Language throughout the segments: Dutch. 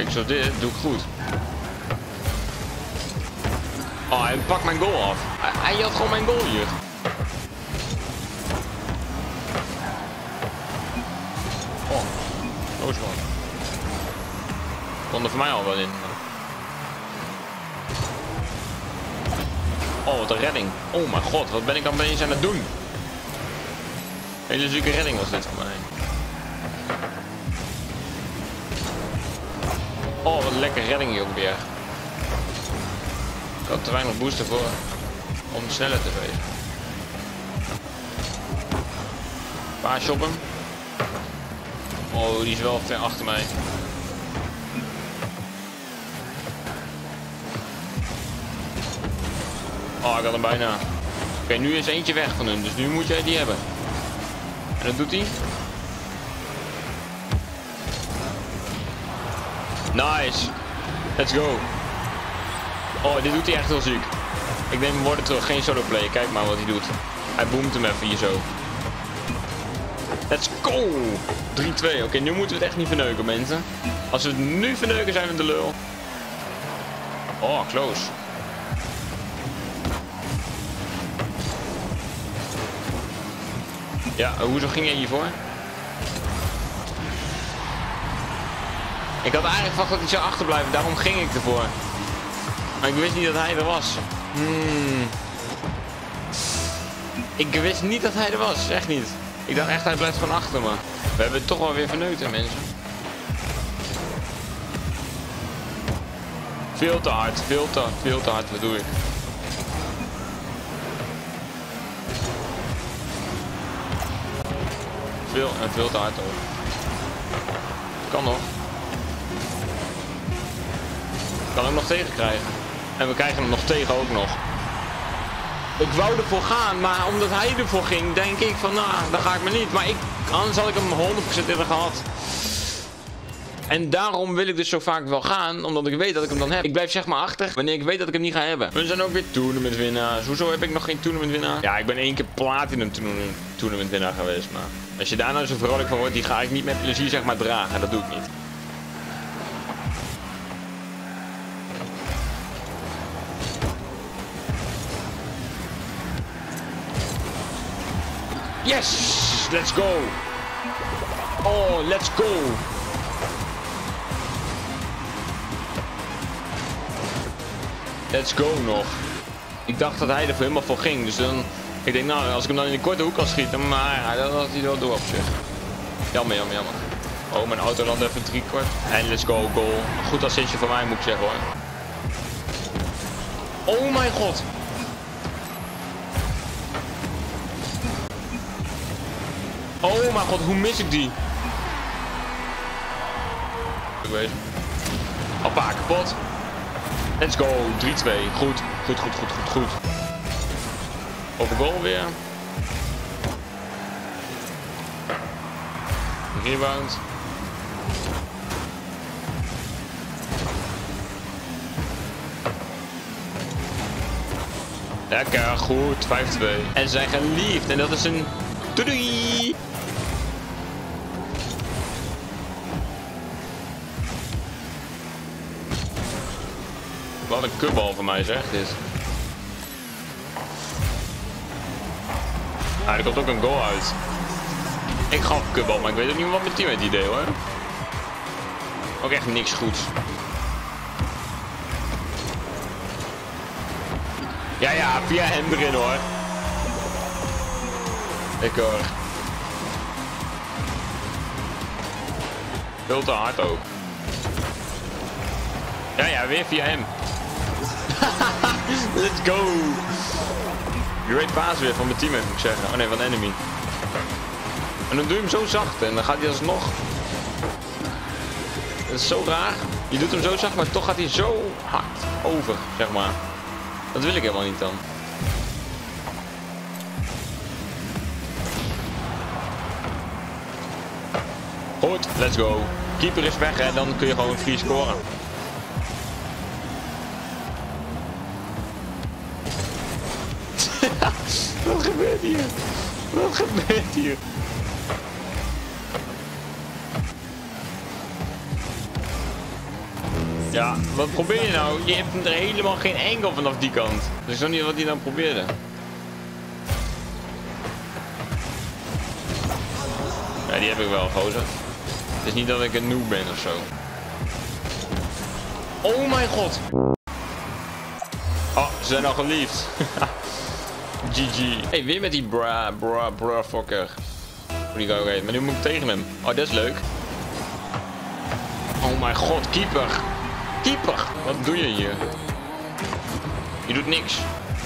stuk zoals dit doe ik goed. Oh, hij pakt mijn goal af. Hij had gewoon mijn goal hier. Oh, dat is gewoon. Kon er voor mij al wel in. Oh, wat een redding. Oh mijn god, wat ben ik dan bezig aan het doen? Hele zieke redding was dit voor mij. Oh, wat een lekker redding hier ook weer. Ik had te weinig booster voor om sneller te wezen. Paasje op hem. Oh, die is wel ver achter mij. Oh, ik had hem bijna. Oké, nu is eentje weg van hem, dus nu moet jij die hebben. En dat doet hij. Nice. Let's go. Oh, dit doet hij echt heel ziek. Ik neem hem worden terug, geen solo play. Kijk maar wat hij doet. Hij boomt hem even hier zo. Let's go. 3-2. Oké, nu moeten we het echt niet verneuken, mensen. Als we het nu verneuken, zijn we de lul. Oh, close. Ja, hoezo ging jij hiervoor? Ik had eigenlijk verwacht dat hij zou achterblijven, daarom ging ik ervoor. Maar ik wist niet dat hij er was. Ik wist niet dat hij er was, echt niet. Ik dacht echt hij blijft gewoon achter me. We hebben het toch wel weer verneukt, mensen. Veel te hard, veel te hard, wat doe ik? Veel te hard ook. Kan nog. Kan hem nog tegen krijgen. En we krijgen hem nog tegen ook nog. Ik wou ervoor gaan, maar omdat hij ervoor ging, denk ik van, nou, dan ga ik maar niet. Maar anders had ik hem 100% eerder gehad. En daarom wil ik dus zo vaak wel gaan, omdat ik weet dat ik hem dan heb. Ik blijf zeg maar achter wanneer ik weet dat ik hem niet ga hebben. We zijn ook weer tournamentwinnaars. Hoezo heb ik nog geen tournamentwinnaar? Ja, ik ben 1 keer platinum tournamentwinnaar geweest, maar als je daar nou zo vrolijk van wordt, die ga ik niet met plezier zeg maar dragen. Dat doe ik niet. Yes! Let's go! Oh, let's go! Let's go nog. Ik dacht dat hij er helemaal voor ging. Dus dan... Ik denk nou, als ik hem dan in de korte hoek kan schieten. Maar dan had hij wel door op zich. Jammer. Oh, mijn auto landt even 3/4. En let's go, goal. Goed assistje van mij moet ik zeggen hoor. Oh mijn god. Oh mijn god, hoe mis ik die? Ik weet. Hoppa, kapot. Let's go, 3-2. Goed. Over goal weer. Rebound. Lekker, goed. 5-2. En ze zijn geliefd. En dat is een... Doei! Wat een kutbal van mij zeg, dit. Ah, er komt ook een goal uit. Ik gaf kutbal, maar ik weet ook niet wat mijn team met die deed hoor. Ook echt niks goeds. Ja, via hem erin hoor. Ik hoor. Veel te hard ook. Ja, weer via hem. Let's go. Great pass weer van mijn teammate moet ik zeggen. Oh nee, van enemy. En dan doe je hem zo zacht en dan gaat hij alsnog. Dat is zo raar. Je doet hem zo zacht, maar toch gaat hij zo hard over, zeg maar. Dat wil ik helemaal niet dan. Goed, let's go. Keeper is weg en dan kun je gewoon free scoren. Wat gebeurt hier? Wat gebeurt hier? Ja, wat probeer je nou? Je hebt er helemaal geen enkel vanaf die kant. Dus ik snap niet wat hij dan probeerde. Ja, die heb ik wel, gozer. Het is niet dat ik een noob ben of zo. Oh mijn god. Oh, ze zijn al geliefd. GG. Hey, weer met die bra fucker. Hoe die ook heet. Maar nu moet ik tegen hem. Oh, dat is leuk. Oh mijn god, keeper. Keeper. Wat doe je hier? Je doet niks.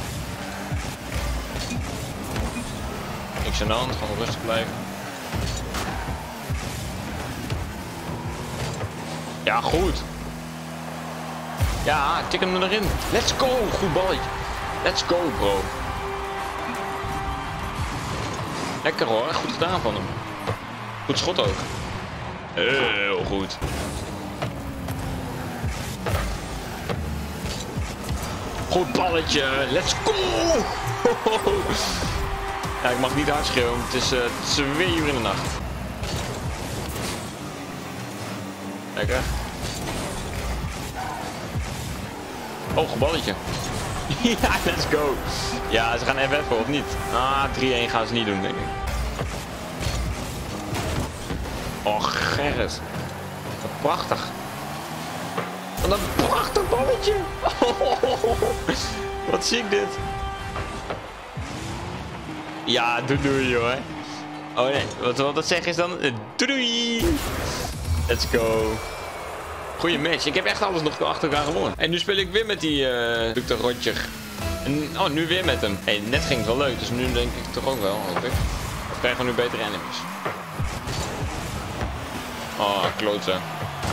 Niks aan de hand. Gewoon rustig blijven. Ja, goed. Ja, tik hem erin. Let's go. Goed balletje. Let's go, bro. Lekker hoor. Goed gedaan van hem. Goed schot ook. Heel goed. Goed balletje. Let's go. Ja, ik mag niet hard schreeuwen. Het is 2 uur in de nacht. Lekker. Oh, goed balletje. Ja, let's go. Ja, ze gaan even voor, of niet? Ah, 3-1 gaan ze niet doen, denk ik. Oh, Gerrit. Prachtig. Wat een prachtig balletje. Oh, wat zie ik dit. Ja, doei hoor. Oh nee, wat dat zeggen is dan doei. Let's go. Goeie match. Ik heb echt alles nog achter elkaar gewonnen. En nu speel ik weer met die Dr. Roger. En oh, nu weer met hem. Hey, net ging het wel leuk, dus nu denk ik toch ook wel, hoop ik. Of krijgen we nu betere enemies? Oh, kloten.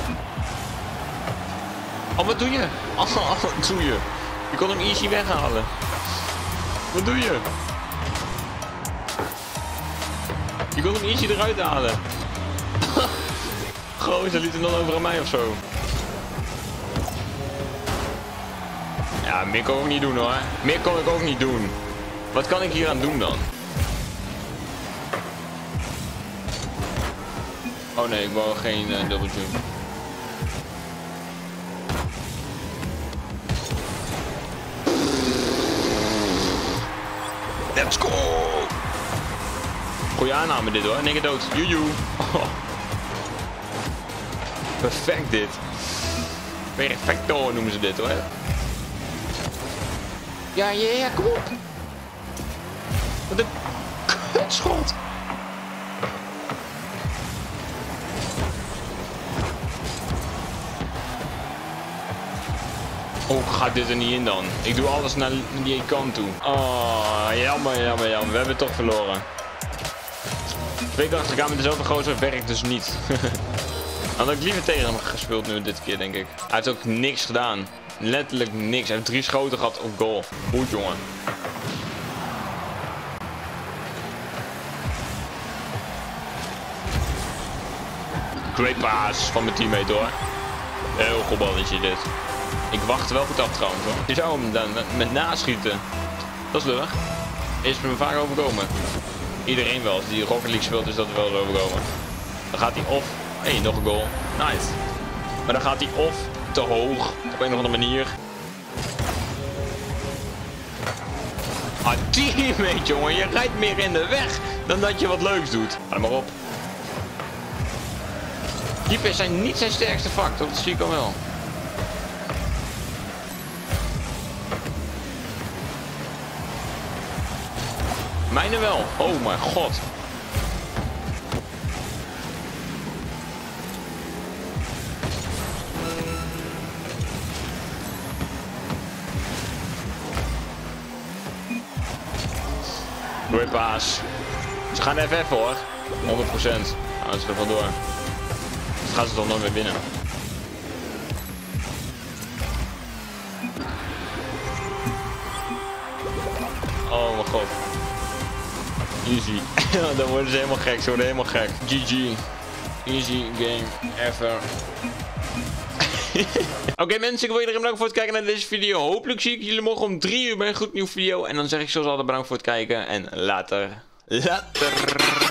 Oh, wat doe je? Oh, wat doe je? Je kon hem easy weghalen. Wat doe je? Je kon hem easy eruit halen. Gozer, liet hem dan over aan mij of zo. Ja, meer kan ik ook niet doen hoor. Meer kan ik ook niet doen. Wat kan ik hier aan doen dan? Oh nee, ik wou geen double jump. Let's go! Goeie aanname dit hoor. Nee, dood. Joejoe. Oh. Perfect dit. Perfecto noemen ze dit hoor. Ja, kom op. Wat een kutschot. Oh, gaat dit er niet in dan? Ik doe alles naar die kant toe. Oh, jammer. We hebben toch verloren. 2 keer achter elkaar met dezelfde gozer werkt dus niet. Dan had ik liever tegen hem gespeeld nu dit keer, denk ik. Hij heeft ook niks gedaan. Letterlijk niks. Hij heeft 3 schoten gehad op goal. Goed, jongen. Great pass van mijn teammate hoor. Heel goed balletje dit. Ik wacht wel goed af trouwens hoor. Je zou hem dan met naschieten. Dat is lullig. Is me vaak overkomen. Iedereen wel. Als die Rocket League speelt is dat wel overkomen. Dan gaat hij of... Hé, nog een goal. Nice. Maar dan gaat hij of te hoog. Op een of andere manier. Ah, teammate jongen. Je rijdt meer in de weg dan dat je wat leuks doet. Ga maar op. Keepers zijn niet zijn sterkste vak. Dat zie ik al wel. Mijne wel. Oh mijn god. Goeie paas. Ze gaan even hoor. 100%. Gaan ze er vandoor. Dan gaan ze toch nooit meer binnen. Oh mijn god. Easy. Dan worden ze helemaal gek. Ze worden helemaal gek. GG. Easy game ever. Oké mensen, ik wil iedereen bedanken voor het kijken naar deze video. Hopelijk zie ik jullie morgen om 3 uur bij een goed nieuwe video. En dan zeg ik zoals altijd bedankt voor het kijken. En later.